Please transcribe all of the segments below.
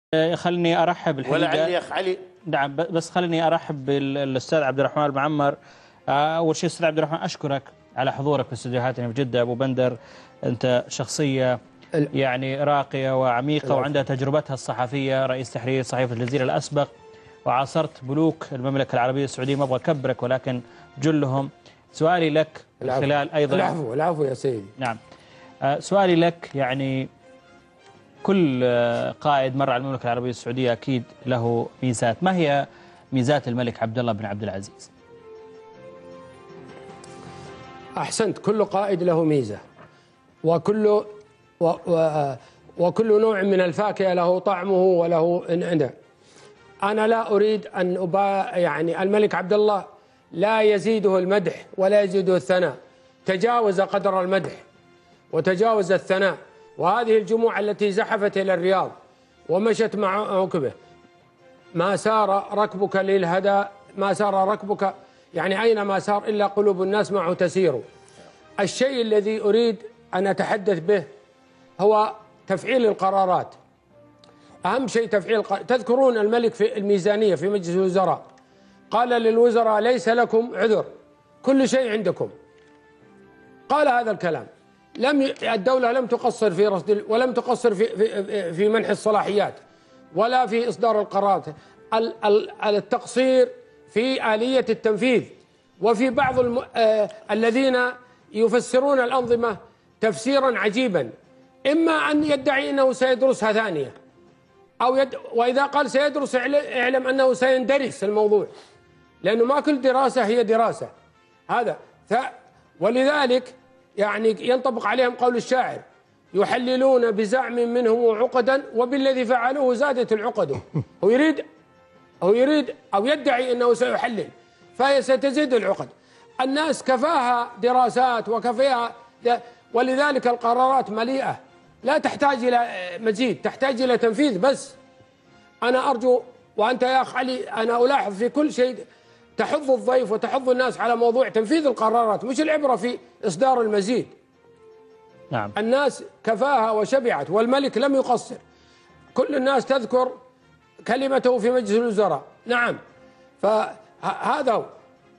خلني ارحب الحقيقه ولعلي اخ علي. نعم، بس خلني ارحب بالاستاذ عبد الرحمن المعمر. اول شيء استاذ عبد الرحمن، اشكرك على حضورك في استديوهاتنا في جده. ابو بندر، انت شخصيه يعني راقيه وعميقه وعندها تجربتها الصحفيه، رئيس تحرير صحيفه الجزيره الاسبق، وعاصرت ملوك المملكه العربيه السعوديه. ما ابغى اكبرك ولكن جلهم. سؤالي لك خلال ايضا العفو يا سيدي. نعم، سؤالي لك، يعني كل قائد مر على المملكة العربية السعودية أكيد له ميزات. ما هي ميزات الملك عبد الله بن عبد العزيز؟ أحسنت، كل قائد له ميزة، وكل نوع من الفاكهة له طعمه وله عنده. أنا لا أريد أن يعني الملك عبد الله لا يزيده المدح ولا يزيده الثناء، تجاوز قدر المدح وتجاوز الثناء. وهذه الجموع التي زحفت إلى الرياض ومشت مع عقبه، ما سار ركبك للهدى، ما سار ركبك يعني أينما سار إلا قلوب الناس معه تسير. الشيء الذي أريد أن أتحدث به هو تفعيل القرارات. أهم شيء تفعيل تذكرون الملك في الميزانية في مجلس الوزراء قال للوزراء: ليس لكم عذر، كل شيء عندكم. قال هذا الكلام. الدولة لم تقصر في رصد ولم تقصر في منح الصلاحيات ولا في إصدار القرارات. التقصير في آلية التنفيذ، وفي بعض الذين يفسرون الأنظمة تفسيرا عجيبا، إما أن يدعي أنه سيدرسها ثانية، وإذا قال سيدرس اعلم أنه سيندرس الموضوع، لأنه ما كل دراسة هي دراسة. هذا ولذلك يعني ينطبق عليهم قول الشاعر: يحللون بزعم منهم عقدا وبالذي فعلوه زادت العقد. هو يريد أو يدعي أنه سيحلل فهي ستزيد العقد. الناس كفاها دراسات وكفاها، ولذلك القرارات مليئة لا تحتاج إلى مزيد، تحتاج إلى تنفيذ بس. أنا أرجو، وأنت يا أخ علي، أنا ألاحظ في كل شيء تحض الضيف وتحض الناس على موضوع تنفيذ القرارات، مش العبرة في إصدار المزيد. نعم. الناس كفاها وشبعت، والملك لم يقصر. كل الناس تذكر كلمته في مجلس الوزراء. نعم، فهذا هو.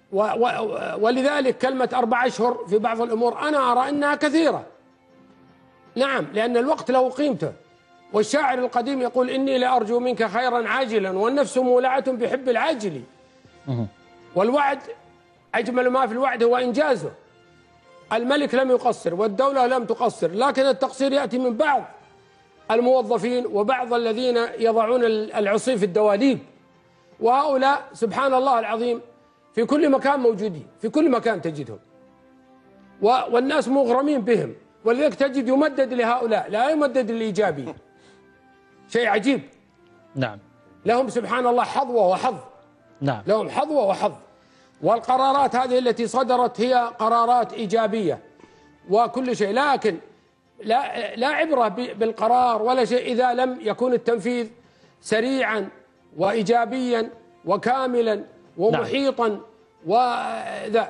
ولذلك كلمة 4 أشهر في بعض الأمور أنا أرى أنها كثيرة. نعم، لأن الوقت له قيمته. والشاعر القديم يقول: إني لأرجو منك خيرا عاجلا والنفس مولعة بحب العاجل. والوعد أجمل ما في الوعد هو إنجازه. الملك لم يقصر والدولة لم تقصر، لكن التقصير يأتي من بعض الموظفين وبعض الذين يضعون العصي في الدواليب، وهؤلاء سبحان الله العظيم في كل مكان موجودين، في كل مكان تجدهم، والناس مغرمين بهم. ولذلك تجد يمدد لهؤلاء لا يمدد للإيجابي. شيء عجيب. نعم، لهم سبحان الله حظوة وحظ. نعم، لهم حظوة وحظ. والقرارات هذه التي صدرت هي قرارات إيجابية وكل شيء، لكن لا عبرة بالقرار ولا شيء إذا لم يكون التنفيذ سريعا وإيجابيا وكاملا ومحيطا. نعم. وذا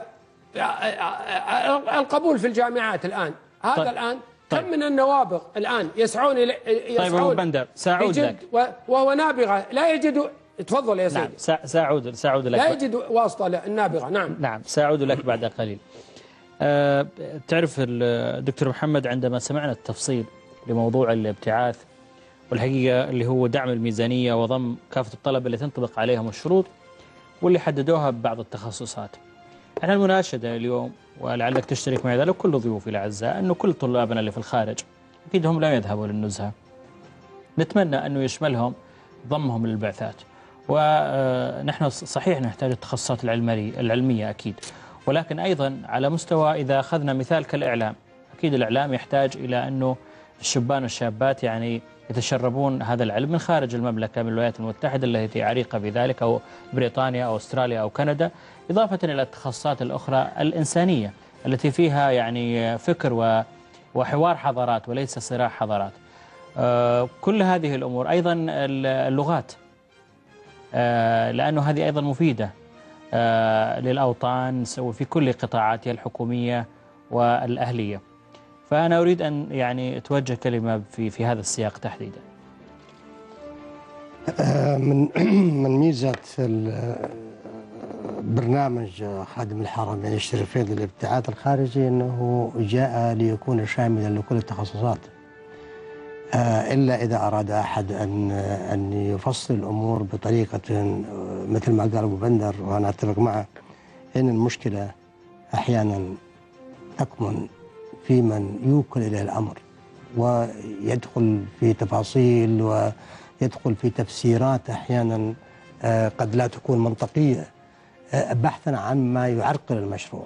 القبول في الجامعات الآن، هذا طيب. الآن طيب. كم من النوابغ الآن يسعون طيب أبو بندر، سأعود لك. وهو نابغة لا يجد. تفضل يا سيدي. نعم، سأعود لك. لا يجد واسطة النابغة. نعم سأعود لك بعد قليل. تعرف الدكتور محمد، عندما سمعنا التفصيل لموضوع الابتعاث والحقيقة اللي هو دعم الميزانية وضم كافة الطلبة اللي تنطبق عليهم الشروط واللي حددوها ببعض التخصصات، احنا المناشدة اليوم، ولعلك تشترك معي ذلك كل ضيوفي الأعزاء، أنه كل طلابنا اللي في الخارج أكيد هم لم يذهبوا للنزهة، نتمنى أنه يشملهم ضمهم للبعثات. ونحن صحيح نحتاج التخصصات العلمية أكيد، ولكن أيضا على مستوى، إذا أخذنا مثال كالإعلام، أكيد الإعلام يحتاج إلى أنه الشبان والشابات يعني يتشربون هذا العلم من خارج المملكة، من الولايات المتحدة التي عريقة بذلك، أو بريطانيا أو أستراليا أو كندا، إضافة إلى التخصصات الأخرى الإنسانية التي فيها يعني فكر وحوار حضارات وليس صراع حضارات. كل هذه الأمور، أيضا اللغات، لأنه هذه أيضا مفيدة للأوطان وفي كل قطاعاتها الحكومية والأهلية. فأنا أريد أن يعني أتوجه كلمة في هذا السياق تحديدا. من ميزة برنامج خادم الحرمين الشريفين للابتعاث الخارجي أنه جاء ليكون شاملا لكل التخصصات، إلا إذا أراد أحد أن يفصل الأمور بطريقة مثل ما قال أبو بندر، وأنا أتفق معه، إن المشكلة أحيانا تكمن في من يوكل إليه الأمر ويدخل في تفاصيل ويدخل في تفسيرات أحيانا قد لا تكون منطقية بحثا عن ما يعرقل المشروع.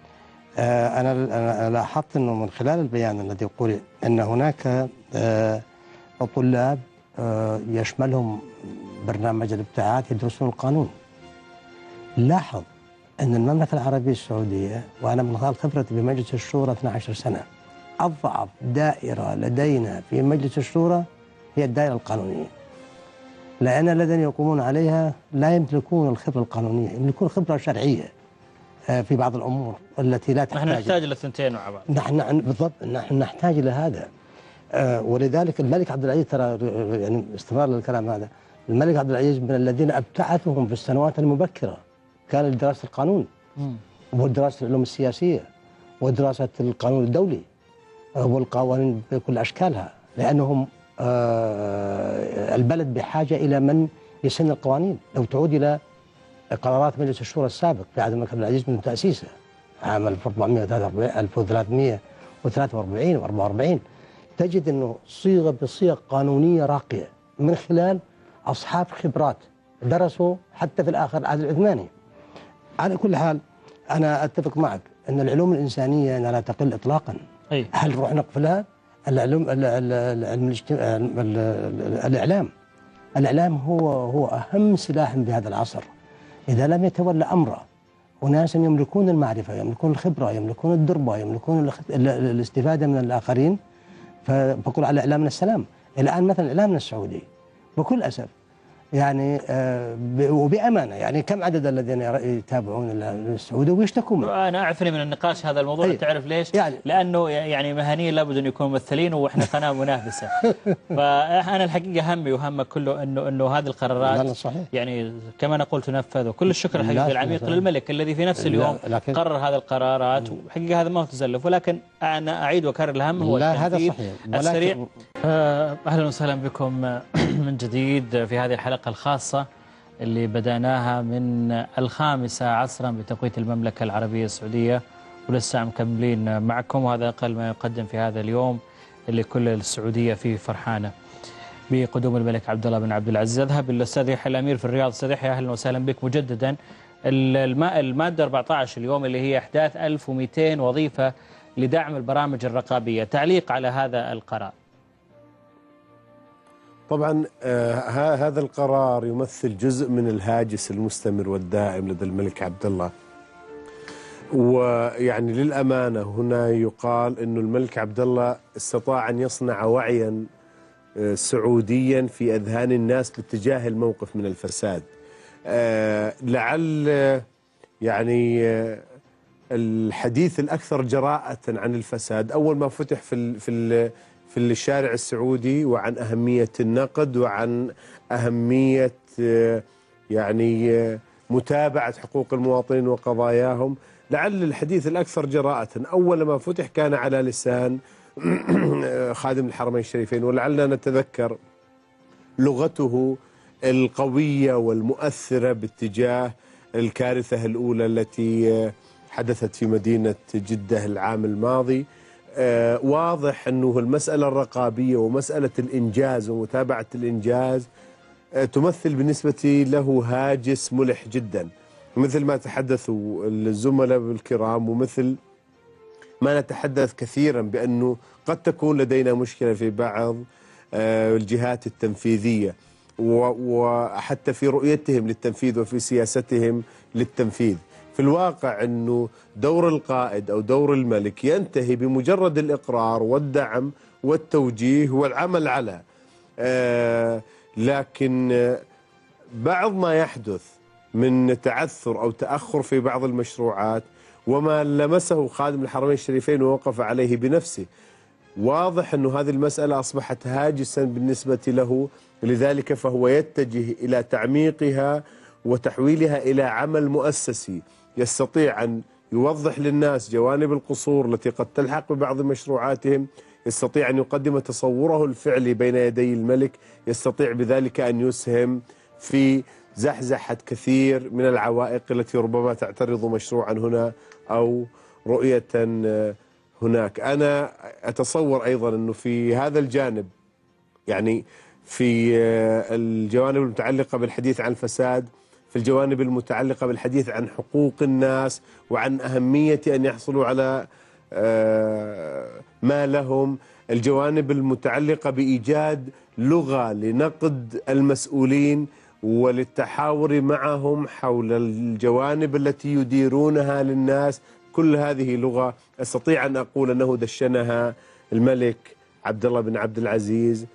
أنا لاحظت أنه من خلال البيان الذي يقول أن هناك طلاب يشملهم برنامج الابتعاث يدرسون القانون. لاحظ أن المملكة العربية السعودية، وأنا من خلال خبرتي بمجلس الشورى 12 سنة، أضعف دائرة لدينا في مجلس الشورى هي الدائرة القانونية، لأن الذين يقومون عليها لا يملكون الخبرة القانونية، يملكون خبرة شرعية في بعض الأمور التي لا تحتاج. نحن نحتاج للثنتين مع بعض. نحن بالضبط نحن نحتاج إلى هذا. ولذلك الملك عبد العزيز، ترى يعني استمرار للكلام هذا، الملك عبد العزيز من الذين ابتعثهم في السنوات المبكرة كان لدراسة القانون ودراسة العلوم السياسية ودراسة القانون الدولي والقوانين بكل أشكالها، لأنهم البلد بحاجة إلى من يسن القوانين. لو تعود إلى قرارات مجلس الشورى السابق في عهد الملك عبد العزيز من تأسيسه عام 1343 و44 تجد أنه صيغة بصيغ قانونية راقية من خلال أصحاب خبرات درسوا حتى في الآخر العهد العثماني. على كل حال أنا أتفق معك أن العلوم الإنسانية لا تقل إطلاقا. هل نروح نقفلها؟ الإعلام هو أهم سلاح بهذا العصر. إذا لم يتولى أمره أناس يملكون المعرفة، يملكون الخبرة، يملكون الدربة، يملكون الاستفادة من الآخرين، فبقول على إعلامنا السلام. الآن مثلا إعلامنا السعودي بكل أسف يعني وبأمانة، يعني كم عدد الذين يتابعون السعودي ويشتكون؟ أنا أعفني من النقاش هذا الموضوع. تعرف ليش؟ لأنه يعني مهنيا لابد أن يكونوا ممثلين وإحنا قناة منافسة. فأنا الحقيقة همي وهمك كله إنه هذه القرارات يعني كما نقول تنفذ، وكل الشكر الحقيقة العميق للملك الذي في نفس اليوم قرر هذه القرارات. وحقيقة هذا ما هو تزلف، ولكن أنا أعيد وأكرر الهم هو التنفيذ السريع. أهلا وسهلا بكم من جديد في هذه الحلقة الخاصة اللي بدأناها من 5 عصرا بتوقيت المملكة العربية السعودية، ولسه مكملين معكم. وهذا أقل ما يقدم في هذا اليوم اللي كل السعودية فيه فرحانة بقدوم الملك عبد الله بن عبد العزيز. أذهب للأستاذ يحيى الأمير في الرياض. أستاذ يحيى أهلا وسهلا بك مجددا. المادة 14 اليوم اللي هي إحداث 1200 وظيفة لدعم البرامج الرقابية، تعليق على هذا القرار؟ طبعا هذا القرار يمثل جزء من الهاجس المستمر والدائم لدى الملك عبد الله. ويعني للأمانة هنا يقال أن الملك عبد الله استطاع أن يصنع وعيا سعوديا في أذهان الناس باتجاه الموقف من الفساد. لعل يعني الحديث الأكثر جراءة عن الفساد أول ما فتح في الشارع السعودي، وعن أهمية النقد وعن أهمية يعني متابعة حقوق المواطنين وقضاياهم. لعل الحديث الأكثر جراءة أول ما فتح كان على لسان خادم الحرمين الشريفين، ولعلنا نتذكر لغته القوية والمؤثرة باتجاه الكارثة الأولى التي حدثت في مدينة جدة العام الماضي. واضح أنه المسألة الرقابية ومسألة الإنجاز ومتابعة الإنجاز تمثل بالنسبة له هاجس ملح جدا، مثل ما تحدثوا الزملاء الكرام، ومثل ما نتحدث كثيرا بأنه قد تكون لدينا مشكلة في بعض الجهات التنفيذية وحتى في رؤيتهم للتنفيذ وفي سياستهم للتنفيذ. في الواقع أنه دور القائد أو دور الملك ينتهي بمجرد الإقرار والدعم والتوجيه والعمل على لكن بعض ما يحدث من تعثر أو تأخر في بعض المشروعات وما لمسه خادم الحرمين الشريفين ووقف عليه بنفسه واضح أن هذه المسألة أصبحت هاجسا بالنسبة له، لذلك فهو يتجه إلى تعميقها وتحويلها إلى عمل مؤسسي يستطيع أن يوضح للناس جوانب القصور التي قد تلحق ببعض مشروعاتهم، يستطيع أن يقدم تصوره الفعلي بين يدي الملك، يستطيع بذلك أن يسهم في زحزحة كثير من العوائق التي ربما تعترض مشروعا هنا أو رؤية هناك. أنا أتصور أيضا أنه في هذا الجانب، يعني في الجوانب المتعلقة بالحديث عن الفساد، في الجوانب المتعلقة بالحديث عن حقوق الناس وعن أهمية أن يحصلوا على ما لهم، الجوانب المتعلقة بإيجاد لغة لنقد المسؤولين وللتحاور معهم حول الجوانب التي يديرونها للناس، كل هذه لغة أستطيع أن أقول أنه دشنها الملك عبد الله بن عبد العزيز،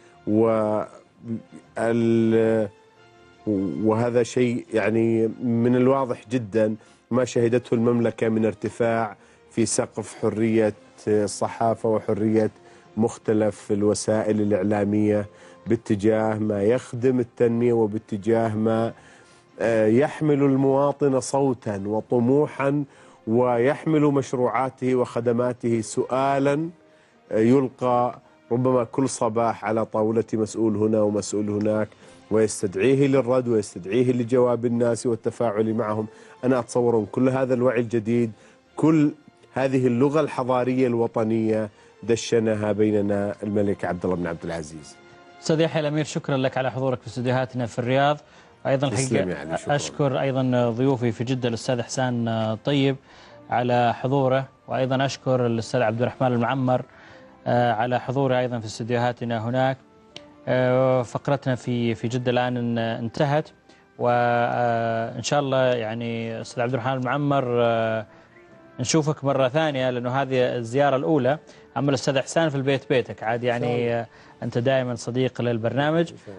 وهذا شيء يعني من الواضح جدا ما شهدته المملكة من ارتفاع في سقف حرية الصحافة وحرية مختلف الوسائل الإعلامية باتجاه ما يخدم التنمية وباتجاه ما يحمل المواطن صوتا وطموحا ويحمل مشروعاته وخدماته سؤالا يلقى ربما كل صباح على طاولة مسؤول هنا ومسؤول هناك، ويستدعيه للرد ويستدعيه لجواب الناس والتفاعل معهم. أنا أتصور أن كل هذا الوعي الجديد، كل هذه اللغة الحضارية الوطنية دشنها بيننا الملك عبد الله بن عبد العزيز. أستاذ يحيى الأمير، شكرا لك على حضورك في استديوهاتنا في الرياض. أيضا الحقيقة يعني أشكر أيضا ضيوفي في جدة الأستاذ إحسان طيب على حضوره، وأيضا أشكر الأستاذ عبد الرحمن المعمر على حضوره أيضا في استديوهاتنا هناك. فقرتنا في جدة الآن انتهت، وإن شاء الله يعني أستاذ عبد الرحمن المعمر نشوفك مرة ثانية، لأنه هذه الزيارة الأولى. أما الأستاذ إحسان في البيت بيتك عاد، يعني أنت دائما صديق للبرنامج.